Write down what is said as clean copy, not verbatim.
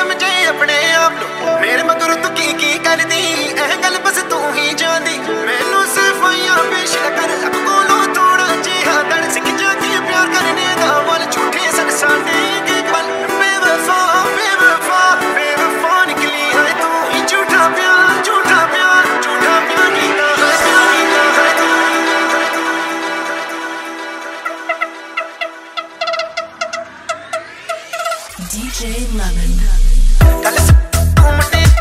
समझे अपने आप नु मेरे मगर तू की कर दी एह गल बस तू ही जानदी मैनू सफाइयां पेश कर लब कोलों थोड़ा जिहा दड़ सिख जाके प्यार करने दा बोल झूठे सन साडे के पल बेवफा बेवफा बेवफा निकली है तू ही झूठा प्यार कीता DJ Lemon.